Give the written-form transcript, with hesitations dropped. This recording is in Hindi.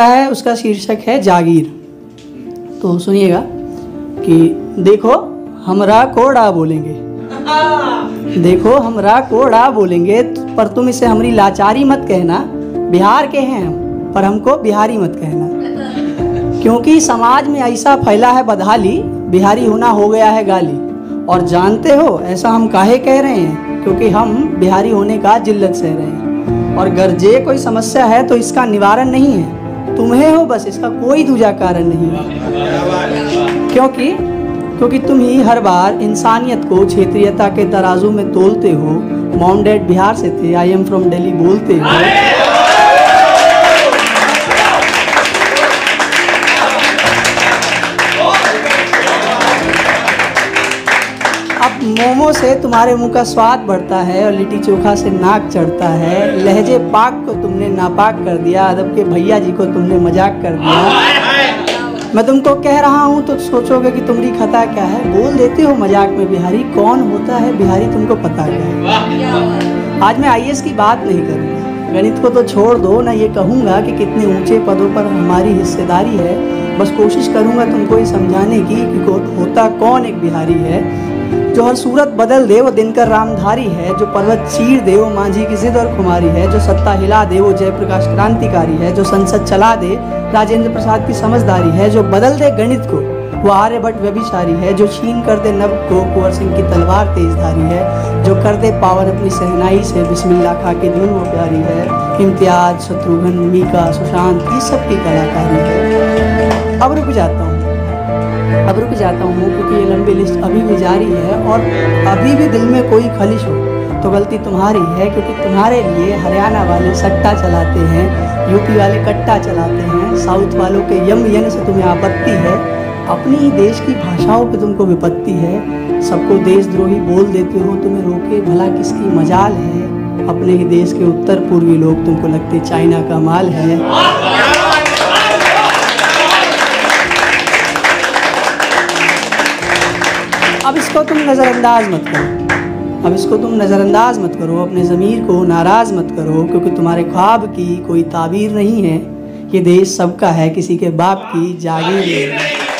है उसका शीर्षक है जागीर। तो सुनिएगा कि देखो हमरा कोड़ा बोलेंगे, देखो हमरा कोड़ा बोलेंगे, पर तुम इसे हमारी लाचारी मत कहना। बिहार के हैं हम, पर हमको बिहारी मत कहना, क्योंकि समाज में ऐसा फैला है बदहाली, बिहारी होना हो गया है गाली। और जानते हो ऐसा हम काहे कह रहे हैं, क्योंकि हम बिहारी होने का जिल्लत सह रहे हैं। और गर्जे कोई समस्या है तो इसका निवारण नहीं है, तुम्हें हो बस, इसका कोई दूजा कारण नहीं है। क्योंकि तुम ही हर बार इंसानियत को क्षेत्रीयता के तराजू में तोलते हो। मॉम डैड बिहार से थे, आई एम फ्रॉम दिल्ली बोलते हो। अब मोमो से तुम्हारे मुंह का स्वाद बढ़ता है और लिट्टी चोखा से नाक चढ़ता है। लहजे पाक को तुमने नापाक कर दिया, अदब के भैया जी को तुमने मजाक कर दिया। मैं तुमको कह रहा हूँ तो सोचोगे कि तुम्हारी खता क्या है। बोल देते हो मजाक में बिहारी, कौन होता है बिहारी तुमको पता क्या है। आज मैं आईएएस की बात नहीं करूँगा, गणित को तो छोड़ दो ना, ये कहूँगा कि कितने ऊंचे पदों पर हमारी हिस्सेदारी है। बस कोशिश करूँगा तुमको ये समझाने की कि होता कौन एक बिहारी है। जो हर सूरत बदल दे वो दिनकर रामधारी है, जो पर्वत चीर दे वो मांझी की जिद और खुमारी है, जो सत्ता हिला दे वो जयप्रकाश क्रांतिकारी है, जो संसद चला दे राजेंद्र प्रसाद की समझदारी है, जो बदल दे गणित को वो आर्यभट्ट व्यभिचारी है, जो छीन कर दे नभ को कुंवर सिंह की तलवार तेजधारी है, जो कर दे पावन अपनी सहनाई से बिस्मिल्लाह खा के धुन वो प्यारी है। इम्तियाज, शत्रुघ्न, मीका, सुशांत, ये सब की कलाकारी है। अब रुक जाता हूँ क्योंकि ये लंबी लिस्ट अभी भी जारी है। और अभी भी दिल में कोई खलिश हो तो गलती तुम्हारी है, क्योंकि तुम्हारे लिए हरियाणा वाले सट्टा चलाते हैं, यूपी वाले कट्टा चलाते हैं, साउथ वालों के यम यन से तुम्हें आपत्ति है, अपनी ही देश की भाषाओं पे तुमको विपत्ति है। सबको देशद्रोही बोल देते हो, तुम्हें रोके भला किसकी मजाल है। अपने ही देश के उत्तर पूर्वी लोग तुमको लगते चाइना का माल है। अब इसको तुम नज़रअंदाज मत करो, अपने ज़मीर को नाराज़ मत करो, क्योंकि तुम्हारे ख्वाब की कोई ताबीर नहीं है। ये देश सबका है, किसी के बाप की जागीर नहीं है।